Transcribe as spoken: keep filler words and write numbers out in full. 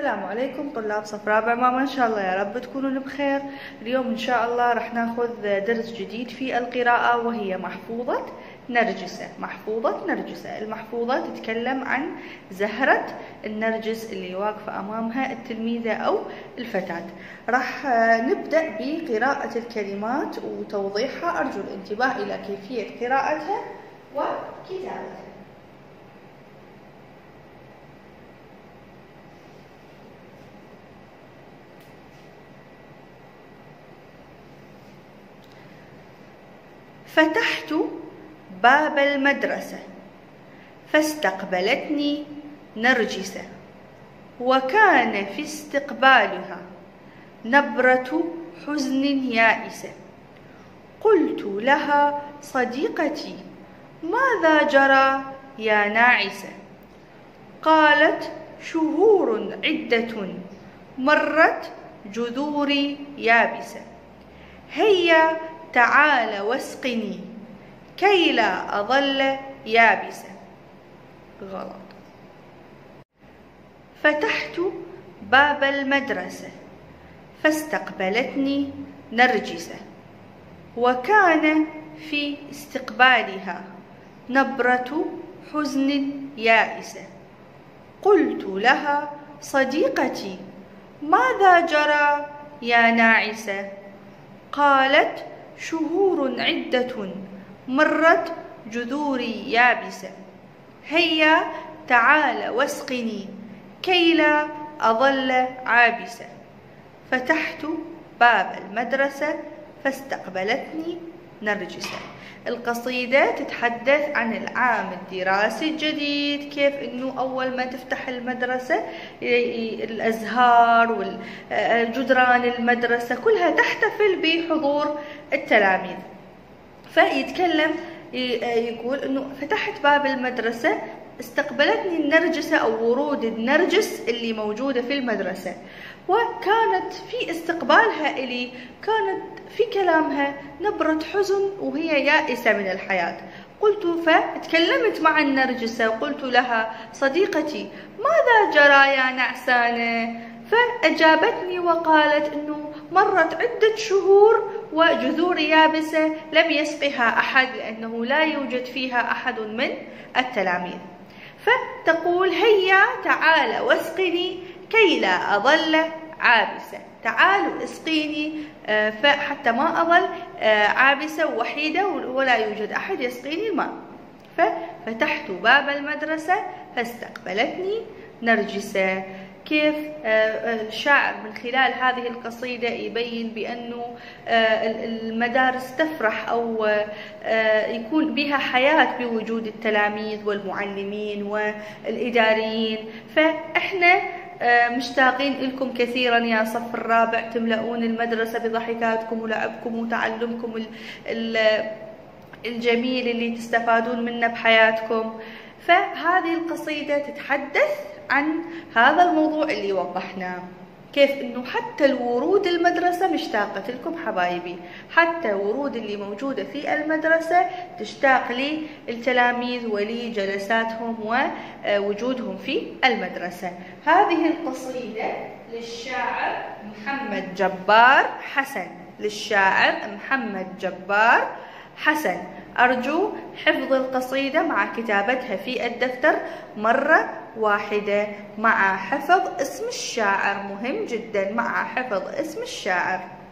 السلام عليكم طلاب صف رابع ماما، ان شاء الله يا رب تكونون بخير. اليوم ان شاء الله راح ناخذ درس جديد في القراءة وهي محفوظة نرجسة. محفوظة نرجسة، المحفوظة تتكلم عن زهرة النرجس اللي واقفة امامها التلميذة او الفتاة. راح نبدأ بقراءة الكلمات وتوضيحها، ارجو الانتباه الى كيفية قراءتها وكتابتها. فتحت باب المدرسة فاستقبلتني نرجسة، وكان في استقبالها نبرة حزن يائسة. قلت لها: صديقتي، ماذا جرى يا ناعسة؟ قالت: شهور عدة مرت جذوري يابسة، هيا تعال واسقني كي لا أظل يابسة. غلط. فتحت باب المدرسة فاستقبلتني نرجسة، وكان في استقبالها نبرة حزن يائسة. قلت لها: صديقتي، ماذا جرى يا ناعسة؟ قالت: شهور عدة مرت جذوري يابسة، هيا تعال واسقني كي لا أظل عابسة. فتحت باب المدرسة فاستقبلتني نرجسة. القصيدة تتحدث عن العام الدراسي الجديد، كيف انه اول ما تفتح المدرسة الازهار وجدران المدرسة كلها تحتفل بحضور التلاميذ. فيتكلم يقول انه فتحت باب المدرسة استقبلتني النرجسة او ورود النرجس اللي موجودة في المدرسة، وكانت في استقبالها إلي كانت في كلامها نبرة حزن وهي يائسة من الحياة. قلت فتكلمت مع النرجسة وقلت لها: صديقتي، ماذا جرى يا نعسانة؟ فأجابتني وقالت إنه مرت عدة شهور وجذور يابسة لم يسقها أحد لأنه لا يوجد فيها أحد من التلاميذ. فتقول: هيا تعال واسقني كي لا أظل عابسة. تعالوا اسقيني فحتى ما أظل عابسة وحيدة ولا يوجد أحد يسقيني الماء. ففتحت باب المدرسة فاستقبلتني نرجسة. كيف الشاعر من خلال هذه القصيدة يبين بأنه المدارس تفرح أو يكون بها حياة بوجود التلاميذ والمعلمين والإداريين. فإحنا مشتاقين لكم كثيرا يا صف الرابع، تملؤون المدرسة بضحكاتكم ولعبكم وتعلمكم الجميل اللي تستفادون منه بحياتكم. فهذه القصيدة تتحدث عن هذا الموضوع اللي وضحناه، كيف انه حتى الورود المدرسة مشتاقة لكم حبايبي، حتى ورود اللي موجودة في المدرسة تشتاق للتلاميذ ولجلساتهم ووجودهم في المدرسة. هذه القصيدة للشاعر محمد جبار حسن، للشاعر محمد جبار حسن. أرجو حفظ القصيدة مع كتابتها في الدفتر مرة واحدة مع حفظ اسم الشاعر، مهم جدا مع حفظ اسم الشاعر.